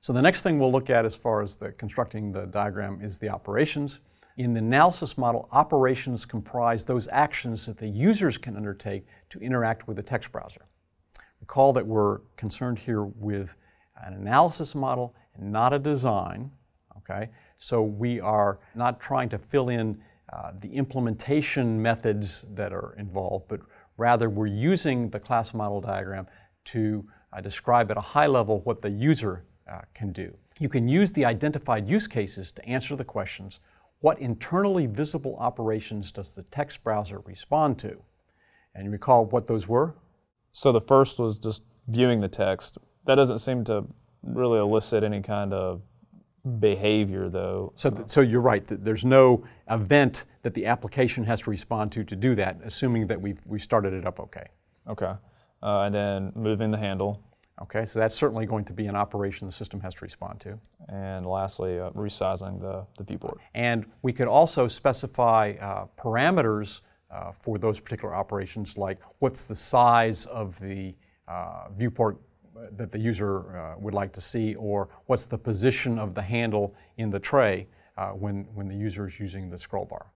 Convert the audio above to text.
So the next thing we'll look at as far as constructing the diagram is the operations. In the analysis model, operations comprise those actions that the users can undertake to interact with the text browser. Recall that we're concerned here with an analysis model and not a design, okay? So we are not trying to fill in the implementation methods that are involved, but rather we're using the class model diagram to describe at a high level what the user can do. You can use the identified use cases to answer the questions, what internally visible operations does the text browser respond to? And you recall what those were? So the first was just viewing the text. That doesn't seem to really elicit any kind of behavior, though. So you're right, there's no event that the application has to respond to do that, assuming that we started it up okay. Okay. And then moving the handle. Okay, so that's certainly going to be an operation the system has to respond to. And lastly, resizing the viewport. And we could also specify parameters for those particular operations, like what's the size of the viewport that the user would like to see, or what's the position of the handle in the tray when the user is using the scroll bar.